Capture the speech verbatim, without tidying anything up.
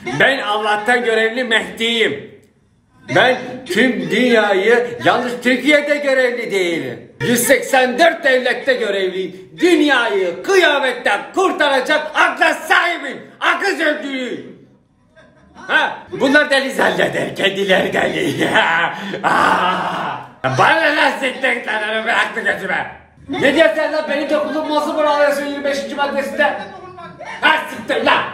Ben Allah'tan görevli Mehdi'yim. Ben tüm dünyayı, yalnız Türkiye'de görevli değilim. yüz seksen dört devlette görevliyim. Dünyayı kıyametten kurtaracak akla sahibim. Akıl sözlüğü. Ha, bunlar deli zanneder, kendileri deli. Bana ne siktiriklerini bıraktı gözüme. Ne diyorsun lan, beni de bulunması mı alıyorsun yirmi beşinci maddesinde? Ha siktir lan.